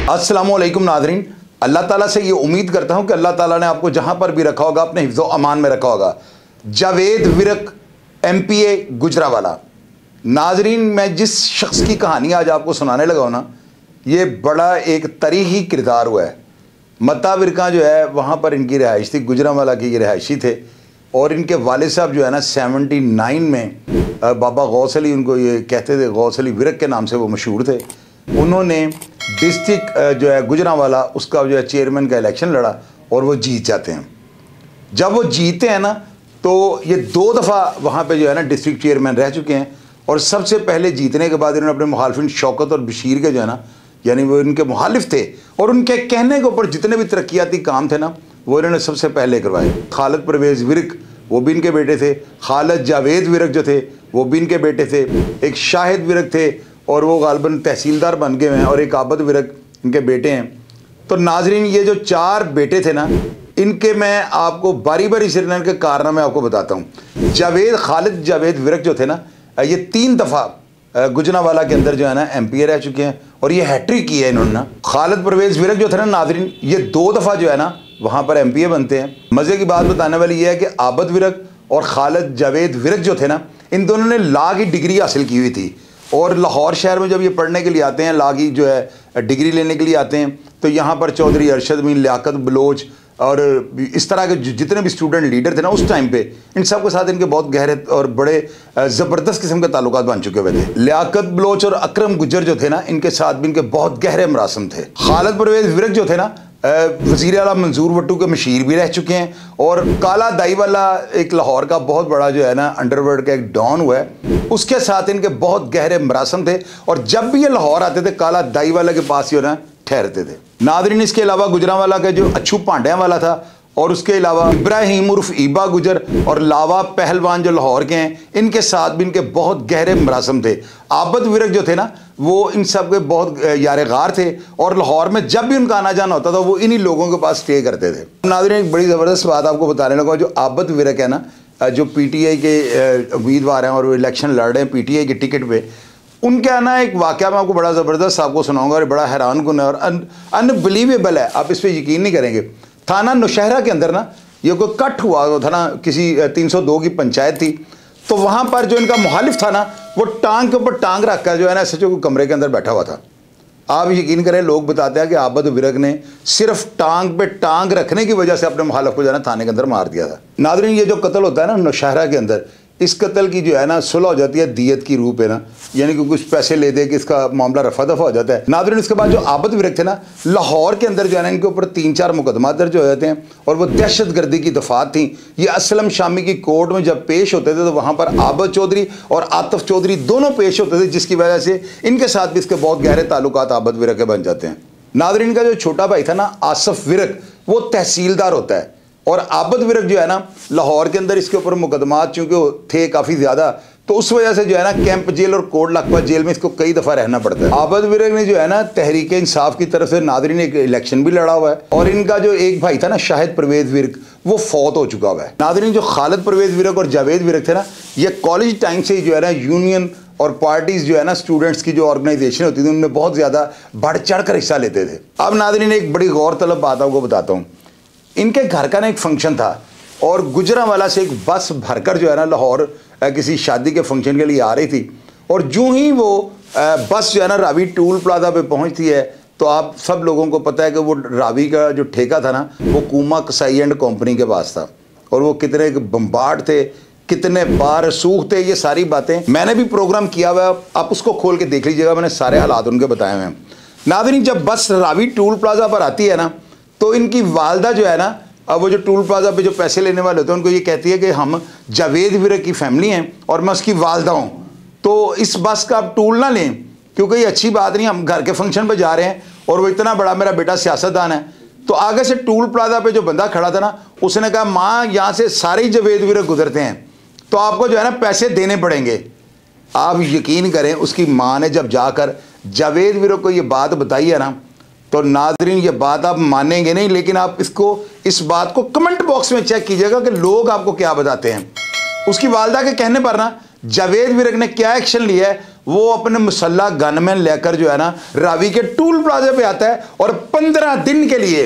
अस्सलामुअलैकुम नाज़रीन, अल्लाह ताला से ये उम्मीद करता हूँ कि अल्लाह ताला ने आपको जहाँ पर भी रखा होगा अपने हिफ्ज़ो अमान में रखा होगा। जावेद विरक MPA गुजरावाला। नाज़रीन, मैं जिस शख्स की कहानी आज आपको सुनाने लगा हूँ ना, ये बड़ा एक तारीख़ी किरदार हुआ है। मता विरका जो है वहाँ पर इनकी रिहाइश थी, गुजरावाला की ये रिहायशी थे और इनके वालिद साहब जो है ना 79 में बाबा गौस अली, उनको ये कहते थे, गौस अली विरक के नाम से वो मशहूर थे। उन्होंने डिस्ट्रिक्ट जो है गुजरावाला उसका जो है चेयरमैन का इलेक्शन लड़ा और वो जीत जाते हैं। जब वो जीते हैं ना तो ये 2 दफ़ा वहाँ पे जो है ना डिस्ट्रिक्ट चेयरमैन रह चुके हैं और सबसे पहले जीतने के बाद इन्होंने अपने मुखालिफिन शौकत और बशीर के जो है ना, यानी वो इनके मुखालिफ थे और उनके कहने के ऊपर जितने भी तरक्याती काम थे ना वो इन्होंने सबसे पहले करवाए। खालिद परवेज़ विरक वो भी इनके बेटे थे, खालिद जावेद विरक जो थे वो भी इनके बेटे थे, एक शाहिद विरक थे और वो गालबन तहसीलदार बन गए हैं और एक आबद विरक इनके बेटे हैं। तो नाजरीन, ये जो 4 बेटे थे ना, इनके मैं आपको बारी बारी से इनके कारनामे आपको बताता हूँ। खालिद जावेद विरक जो थे ना, ये 3 दफ़ा गुजरावाला के अंदर जो है ना MPA रह चुके हैं और ये हैट्रिक की है इन्होंने ना। खालिद परवेज़ विरक जो थे ना नाजरीन, ये 2 दफ़ा जो है ना वहाँ पर MPA बनते हैं। मज़े की बात बताने वाली ये है कि आबद विरक और खालिद जावेद विरक जो थे ना, इन दोनों ने लॉ की डिग्री हासिल की हुई थी और लाहौर शहर में जब ये पढ़ने के लिए आते हैं, लॉ की जो है डिग्री लेने के लिए आते हैं, तो यहाँ पर चौधरी अरशद मीन, लियाकत बलोच और इस तरह के जितने भी स्टूडेंट लीडर थे ना उस टाइम पे, इन सब के साथ इनके बहुत गहरे और बड़े ज़बरदस्त किस्म के ताल्लुकात बन चुके हुए थे। लियाकत बलोच और अकरम गुज्जर जो थे ना, इनके साथ भी इनके बहुत गहरे मरासम थे। खालिद परवेज़ विरक जो थे ना, वज़ीर आला मंजूर भट्टू के मशीर भी रह चुके हैं और काला दाई वाला एक लाहौर का बहुत बड़ा जो है ना अंडरवर्ल्ड का एक डॉन हुआ है, उसके साथ इनके बहुत गहरे मरासम थे और जब भी ये लाहौर आते थे काला दाई वाला के पास ही ना ठहरते थे। नादरीन, इसके अलावा गुजरावाला का जो अच्छू पांड्या वाला था और उसके अलावा इब्राहिम उर्फ ईबा गुजर और लावा पहलवान जो लाहौर के हैं, इनके साथ भी इनके बहुत गहरे मरासम थे। आबद विरक जो थे ना, वो इन सब के बहुत यार गार थे और लाहौर में जब भी उनका आना जाना होता था वो इन्हीं लोगों के पास स्टे करते थे। नाज़रीन, एक बड़ी ज़बरदस्त बात आपको बताने लगा। जो आबद विरक है ना, जो PTI के उम्मीदवार हैं और वो इलेक्शन लड़ रहे हैं PTI के टिकट पे, उनके आना एक वाक़या मैं आपको बड़ा ज़बरदस्त आपको सुनाऊंगा और बड़ा हैरान कुन है और अनबिलीवेबल है, आप इस पर यकीन नहीं करेंगे। थाना नौशहरा के अंदर ना ये कोई कट हुआ था ना, किसी 302 की पंचायत थी, तो वहाँ पर जो इनका मुखालिफ था ना, वो टांग के ऊपर टांग रख कर जो है ना SHO को कमरे के अंदर बैठा हुआ था। आप यकीन करें, लोग बताते हैं कि आबद विरक ने सिर्फ टांग पे टांग रखने की वजह से अपने मुखालिफ को जो है ना थाने के अंदर मार दिया था। नादरीन, ये जो कत्ल होता है ना नौशहरा के अंदर, इस कत्ल की जो है ना सुलह हो जाती है दियत की रूप है ना, यानी कि कुछ पैसे ले दे कि इसका मामला रफा दफा हो जाता है। नादरीन, इसके बाद जो आबद विरक थे ना, लाहौर के अंदर जो है ना इनके ऊपर 3-4 मुकदमा दर्ज हो जाते हैं और वो दहशत गर्दी की दफात थी। ये असलम शामी की कोर्ट में जब पेश होते थे तो वहाँ पर आबद चौधरी और आतिफ चौधरी दोनों पेश होते थे, जिसकी वजह से इनके साथ भी इसके बहुत गहरे ताल्लुकात आबद विरक के बन जाते हैं। नादरीन, का जो छोटा भाई था ना आसिफ विरक, वो तहसीलदार होता है और आबद विरक जो है ना लाहौर के अंदर इसके ऊपर मुकदमात चूँकि थे काफ़ी ज़्यादा, तो उस वजह से जो है ना कैंप जेल और कोट लखपत जेल में इसको कई दफ़ा रहना पड़ता है। आबद विरक ने जो है ना तहरीक इंसाफ की तरफ से नादरीन एक इलेक्शन भी लड़ा हुआ है और इनका जो एक भाई था ना शाहिद परवेज़ विरक, वो फौत हो चुका हुआ है। नादरीन, जो खालिद परवेज़ विरक और जावेद विरक थे ना, ये कॉलेज टाइम से जो है ना यूनियन और पार्टीज़ जो है ना स्टूडेंट्स की जो ऑर्गेनाइजेशन होती थी उनमें बहुत ज़्यादा बढ़ चढ़ कर हिस्सा लेते थे। अब नादरीन, एक बड़ी गौर तलब बात आपको बताता हूँ। इनके घर का ना एक फंक्शन था और गुजरावाला से एक बस भरकर जो है ना लाहौर किसी शादी के फंक्शन के लिए आ रही थी और जो ही वो बस जो है ना रावी टूल प्लाजा पे पहुंचती है, तो आप सब लोगों को पता है कि वो रावी का जो ठेका था ना वो कूमा कसाई एंड कंपनी के पास था और वो कितने बम्बार्ड थे, कितने बार सूख थे, ये सारी बातें मैंने भी प्रोग्राम किया हुआ है, आप उसको खोल के देख लीजिएगा, मैंने सारे हालात उनके बताए हुए हैं। नाज़रीन, जब बस रावी टूल प्लाजा पर आती है ना, तो इनकी वालदा जो है ना, अब वो जो टूल प्लाजा पे जो पैसे लेने वाले होते हैं उनको ये कहती है कि हम जावेद विरक की फैमिली हैं और मैं उसकी वालदा हूँ, तो इस बस का आप टूल ना लें क्योंकि ये अच्छी बात नहीं, हम घर के फंक्शन पे जा रहे हैं और वो इतना बड़ा मेरा बेटा सियासतदान है। तो आगे से टूल प्लाजा पे जो बंदा खड़ा था ना, उसने कहा माँ यहाँ से सारे ही जावेद विरक गुजरते हैं तो आपको जो है ना पैसे देने पड़ेंगे। आप यकीन करें, उसकी माँ ने जब जाकर जावेद विरक को ये बात बताई है ना, तो नाज़रीन ये बात आप मानेंगे नहीं, लेकिन आप इस बात को कमेंट बॉक्स में चेक कीजिएगा कि लोग आपको क्या बताते हैं। उसकी वालदा के कहने पर ना जावेद विरक ने क्या एक्शन लिया है वो अपने मुसल्ला गनमैन लेकर जो है ना रावी के टूल प्लाजे पे आता है और 15 दिन के लिए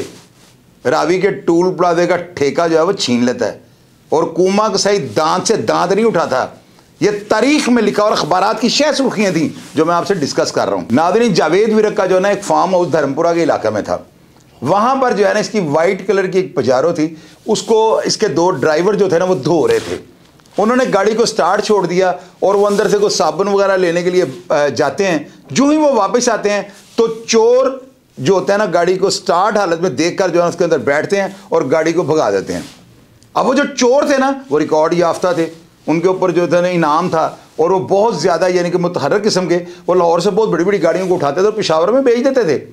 रावी के टूल प्लाजे का ठेका जो है वो छीन लेता है। और कूमा कसाई दांत से दांत नहीं उठाता। ये तारीख में लिखा और अखबारात की शह सुर्खियां थी जो मैं आपसे डिस्कस कर रहा हूं। नाज़रीन, जावेद विरक का जो है ना एक फार्म हाउस धर्मपुरा के इलाके में था। वहां पर जो है ना इसकी वाइट कलर की एक पजारो थी, उसको इसके 2 ड्राइवर जो थे ना वो धो रहे थे। उन्होंने गाड़ी को स्टार्ट छोड़ दिया और वो अंदर से कोई साबुन वगैरह लेने के लिए जाते हैं। जो ही वो वापस आते हैं तो चोर जो होता है ना गाड़ी को स्टार्ट हालत में देखकर जो है उसके अंदर बैठते हैं और गाड़ी को भगा देते हैं। अब वो जो चोर थे ना वो रिकॉर्ड याफ्ता थे, उनके ऊपर जो था ना इनाम था और वो बहुत ज़्यादा यानी कि मुतहर्रिक किस्म के वो लाहौर से बहुत बड़ी बड़ी गाड़ियों को उठाते थे और पेशावर में बेच देते थे।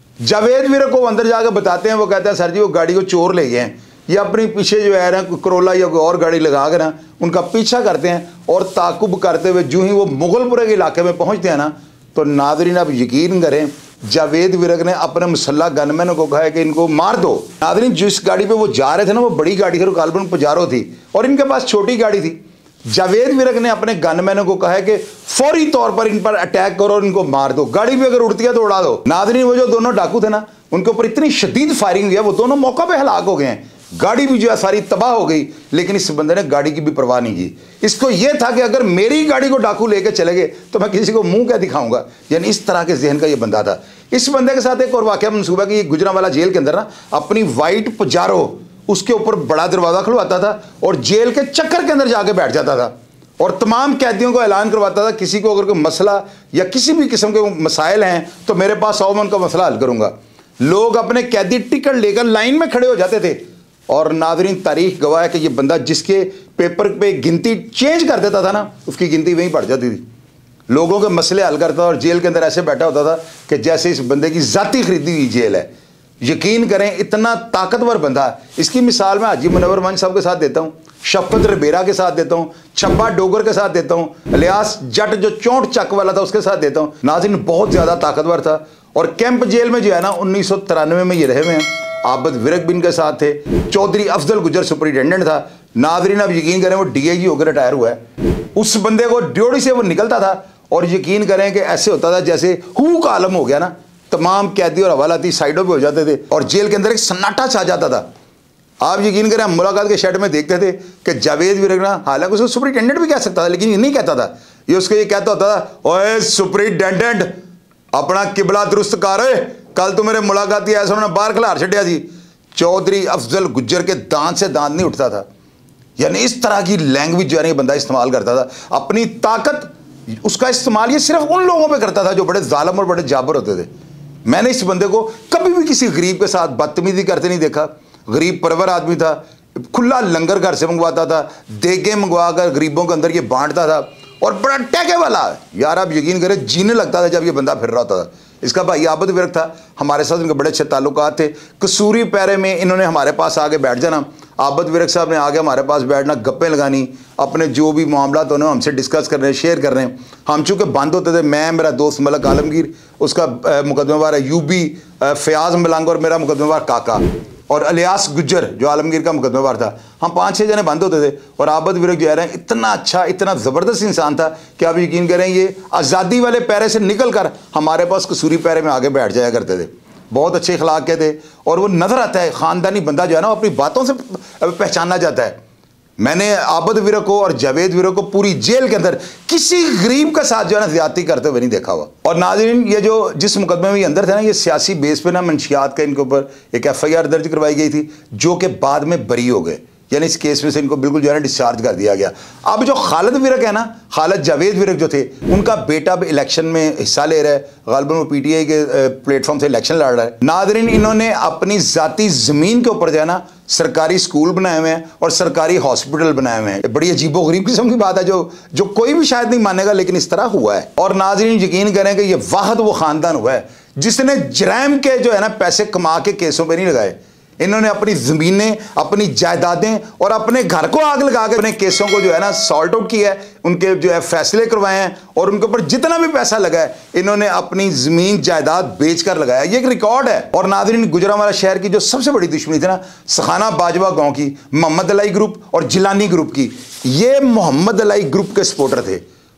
जावेद विरक को अंदर जाकर बताते हैं, वो कहता है सर जी वो गाड़ी को चोर ले गए हैं। ये अपने पीछे जो है ना करोला या कोई और गाड़ी लगा कर ना उनका पीछा करते हैं और ताकुब करते हुए जो ही वो मुगलपुरे के इलाके में पहुंचते हैं ना तो नाज़रीन आप यकीन करें जावेद विरक ने अपने मुसल्ला गनमैन को कहा है कि इनको मार दो। नाज़रीन, जिस गाड़ी पे वो जा रहे थे ना वो बड़ी गाड़ी थी, गालबन पजारो थी और इनके पास छोटी गाड़ी थी। जावेद विरक ने अपने गनमैनों को कहा है कि फौरी तौर पर इन पर अटैक करो और इनको मार दो, गाड़ी भी अगर उड़ती है तो उड़ा दो। नाज़रीन, वो जो दोनों डाकू थे ना उनके ऊपर इतनी शदीद फायरिंग हुई है, वो दोनों मौका पे हलाक हो गए हैं। गाड़ी भी जो है सारी तबाह हो गई, लेकिन इस बंदे ने गाड़ी की भी परवाह नहीं की। इसको यह था कि अगर मेरी गाड़ी को डाकू लेके चले गए तो मैं किसी को मुंह क्या दिखाऊंगा। यानी इस तरह के जहन का ये बंदा था। इस बंदे के साथ एक और वाकया मनसूबा कि ये गुजरांवाला जेल के अंदर ना अपनी वाइट पजारो उसके ऊपर बड़ा दरवाज़ा खुलवाता था और जेल के चक्कर के अंदर जाके बैठ जाता था और तमाम कैदियों को ऐलान करवाता था किसी को अगर कोई मसला या किसी भी किस्म के मसाइल हैं तो मेरे पास आओ, मैं उनका मसला हल करूंगा। लोग अपने कैदी टिकट लेकर लाइन में खड़े हो जाते थे और नाज़रीन तारीख गवाह है कि ये बंदा जिसके पेपर पे गिनती चेंज कर देता था ना उसकी गिनती वहीं बढ़ जाती थी। लोगों के मसले हल करता था और जेल के अंदर ऐसे बैठा होता था कि जैसे इस बंदे की ज़ाती खरीदी हुई जेल है। यकीन करें इतना ताकतवर बंदा है। इसकी मिसाल मैं हाजी मुनव्वर मंच साहब के साथ देता हूँ, शफकत रबेरा के साथ देता हूँ, छब्बा डोगर के साथ देता हूँ, इलियास जट जो चोंट चक वाला था उसके साथ देता हूँ। नाज़रीन बहुत ज़्यादा ताकतवर था और कैंप जेल में जो है ना 1993 में ये रहे हुए हैं। आबद विरक बिन के साथ थे। चौधरी अफजल गुजर सुपरिटेंडेंट था। नाज़रीन अब यकीन करें वो डीआईजी होकर रिटायर हुआ है। उस बंदे को ड्यूटी से वो निकलता था और यकीन करें कि ऐसे होता था जैसे हू का आलम हो गया ना, तमाम कैदी और हवालाती साइडों पे हो जाते थे और जेल के अंदर एक सन्नाटा छा जाता था। आप यकीन करें हम मुलाकात के शेड में देखते थे कि जावेद विरक ना, हालांकि उसको सुपरिटेंडेंट भी कह सकता था लेकिन ये नहीं कहता था, ये उसको ये कहता होता था, ओए सुपरिटेंडेंट अपना किबला दुरुस्त कर, कल तो मेरे मुलाकाती ऐसा उन्होंने बाहर खिलार छड़िया जी। चौधरी अफजल गुज्जर के दांत से दांत नहीं उठता था। यानी इस तरह की लैंग्वेज जो है बंदा इस्तेमाल करता था। अपनी ताकत उसका इस्तेमाल ये सिर्फ उन लोगों पे करता था जो बड़े जालिम और बड़े जाबर होते थे। मैंने इस बंदे को कभी भी किसी गरीब के साथ बदतमीजी करते नहीं देखा। गरीब परवर आदमी था, खुला लंगर घर से मंगवाता था, देगे मंगवा कर गरीबों के अंदर ये बांटता था और बड़ा टैके वाला यार आप यकीन करें जीने लगता था जब ये बंदा फिर रहा होता था। इसका भाई आबद विरक था, हमारे साथ इनके बड़े अच्छे ताल्लुकात थे। कसूरी पैरे में इन्होंने हमारे पास आके बैठ जाना। आबद विरक साहब ने आगे हमारे पास बैठना, गप्पें लगानी, अपने जो भी मामला तो उन्हें हमसे डिस्कस कर रहे हैं, शेयर कर रहे हैं। हम चूँकि बंद होते थे, मैं, मेरा दोस्त मलक आलमगीर, उसका मुकदमेवार है यूबी फयाज मलंग और मेरा मुकदमेवार काका और इलियास गुज्जर जो आलमगीर का मुकदमेवार था। हम 5-6 जने बंद होते थे और आबद विरक जो है इतना अच्छा इतना ज़बरदस्त इंसान था कि आप यकीन करें ये आज़ादी वाले पैरे से निकल कर हमारे पास कसूरी पैरे में आगे बैठ जाया करते थे। बहुत अच्छे अखलाक के थे और वो नज़र आता है ख़ानदानी बंदा जो है ना अपनी बातों से पहचाना जाता है। मैंने आबद विरक को और जावेद विरक को पूरी जेल के अंदर किसी गरीब का साथ जो है ना ज़्यादती करते हुए नहीं देखा हुआ। और नाज़रीन ये जो जिस मुकदमे में ये अंदर थे ना, ये सियासी बेस पे ना मंशियात का इनके ऊपर एक FIR दर्ज करवाई गई थी जो कि बाद में बरी हो गए। यानी इस केस में से इनको बिल्कुल जो है ना डिस्चार्ज कर दिया गया। अब जो खालिद विरक है ना, खालिद जावेद विरक जो थे, उनका बेटा भी इलेक्शन में हिस्सा ले रहा है। गालिबन वो PTI के प्लेटफॉर्म से इलेक्शन लड़ रहा है। नाज़रीन इन्होंने अपनी ज़ाती ज़मीन के ऊपर जो है ना सरकारी स्कूल बनाए हुए हैं और सरकारी हॉस्पिटल बनाए हुए हैं। बड़ी अजीबो गरीब किस्म की बात है जो कोई भी शायद नहीं मानेगा, लेकिन इस तरह हुआ है। और नाज़रीन यकीन करें कि ये वाहद वो ख़ानदान हुआ है जिसने जराइम के जो है ना पैसे कमा के केसों पर नहीं लगाए। इन्होंने अपनी ज़मीनें, अपनी जायदादें और अपने घर को आग लगा के अपने केसों को जो है ना सॉल्ट आउट किया है, उनके जो है फैसले करवाए हैं और उनके ऊपर जितना भी पैसा लगा है इन्होंने अपनी ज़मीन जायदाद बेच कर लगाया। ये एक रिकॉर्ड है। और नाज़रीन गुजरांवाला शहर की जो सबसे बड़ी दुश्मनी थी ना सखाना बाजवा गाँव की, मोहम्मद अलाई ग्रुप और जिलानी ग्रुप की, ये मोहम्मद अलाई ग्रुप के सपोर्टर थे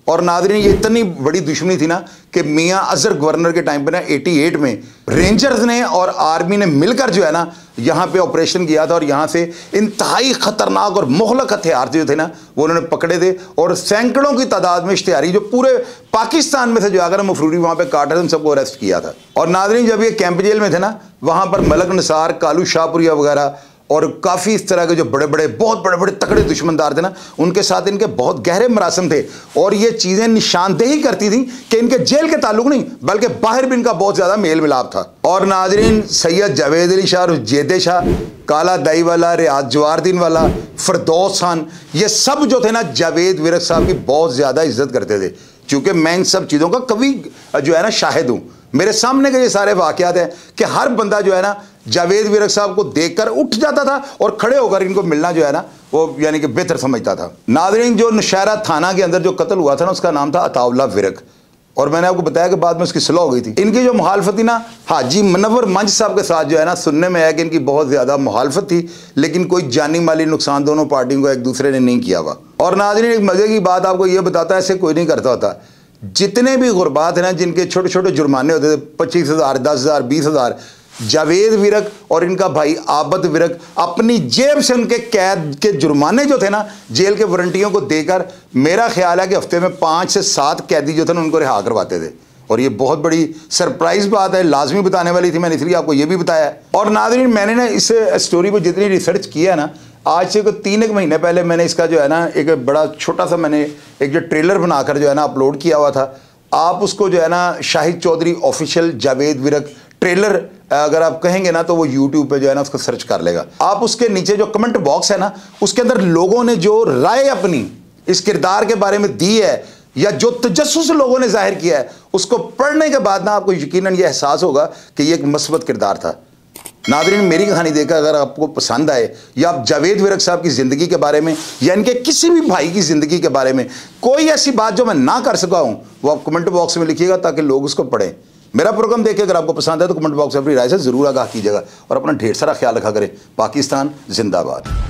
और नाज़रीन ये इतनी बड़ी दुश्मनी थी ना कि मियां अजहर गवर्नर के टाइम पे ना 88 में रेंजर्स ने और आर्मी ने मिलकर जो है ना यहाँ पे ऑपरेशन किया था और यहाँ से इंतहाई खतरनाक और मुहलक हथियार जो थे ना वो उन्होंने पकड़े थे और सैकड़ों की तादाद में इश्तिहारी जो पूरे पाकिस्तान में से जो आकर मफरूरी वहाँ पे काट रहे थे उन सबको अरेस्ट किया था। और नाज़रीन जब ये कैंप जेल में थे ना वहाँ पर मलक निसार, कालू शाहपुरिया वगैरह और काफ़ी इस तरह के जो बड़े बड़े बहुत बड़े बड़े तकड़े दुश्मनदार थे ना उनके साथ इनके बहुत गहरे मरासम थे और ये चीज़ें निशानदेही करती थी कि इनके जेल के ताल्लुक नहीं बल्कि बाहर भी इनका बहुत ज़्यादा मेल मिलाप था। और नाजरीन सैयद जावेद अली शाह, जेदे शाह, काला दाई वाला, रियाज जवारदीन वाला, फरदौस खान, ये सब जो थे ना जावेद विरक साहब की बहुत ज़्यादा इज्जत करते थे क्योंकि मैं इन सब चीज़ों का कभी जो है ना शाहिद हूँ। मेरे सामने के ये सारे वाक़यात हैं कि हर बंदा जो है ना जावेद विरक साहब को देखकर उठ जाता था और खड़े होकर इनको मिलना जो है ना वो यानी कि बेहतर समझता था। नाज़रीन जो नौशहरा थाना के अंदर जो कत्ल हुआ था ना उसका नाम था अताउल्लाह विरक और मैंने आपको बताया कि बाद में उसकी सुलह हो गई थी। इनकी जो मुखालफत ना हाजी मनव्वर मंच साहब के साथ जो है ना सुनने में आया कि इनकी बहुत ज़्यादा मुखालफत थी लेकिन कोई जानी माली नुकसान दोनों पार्टियों को एक दूसरे ने नहीं किया हुआ। और नाज़रीन एक मज़े की बात आपको ये बताता है, ऐसे कोई नहीं करता होता। जितने भी गुरबात हैं ना जिनके छोटे छोटे जुर्माने होते थे 25,000, 10,000, 20,000, जावेद विरक और इनका भाई आबद विरक अपनी जेब से उनके कैद के जुर्माने जो थे ना जेल के वारंटियों को देकर मेरा ख्याल है कि हफ्ते में 5 से 7 कैदी जो थे ना उनको रिहा करवाते थे। और ये बहुत बड़ी सरप्राइज बात है, लाजमी बताने वाली थी, मैंने इसलिए आपको ये भी बताया। और नाज़रीन मैंने ना इस स्टोरी पर जितनी रिसर्च किया है ना आज से 3 महीने पहले मैंने इसका जो है ना एक बड़ा छोटा सा मैंने एक जो ट्रेलर बनाकर जो है ना अपलोड किया हुआ था। आप उसको जो है ना शाहिद चौधरी ऑफिशियल जावेद विरक ट्रेलर अगर आप कहेंगे ना तो वो यूट्यूब पे जो है ना उसको सर्च कर लेगा। आप उसके नीचे जो कमेंट बॉक्स है ना उसके अंदर लोगों ने जो राय अपनी इस किरदार के बारे में दी है या जो तजस्सुस लोगों ने जाहिर किया है उसको पढ़ने के बाद ना आपको यकीनन ये एहसास होगा कि ये एक मस्बत किरदार था। नाज़रीन मेरी कहानी देखकर अगर आपको पसंद आए या आप जावेद विरक साहब की ज़िंदगी के बारे में या इनके किसी भी भाई की ज़िंदगी के बारे में कोई ऐसी बात जो मैं ना कर सका हूँ वो आप कमेंट बॉक्स में लिखिएगा ताकि लोग उसको पढ़ें। मेरा प्रोग्राम देखिए अगर आपको पसंद है तो कमेंट बॉक्स में अपनी राय से ज़रूर आगाह कीजिएगा और अपना ढेर सारा ख्याल रखा करें। पाकिस्तान जिंदाबाद।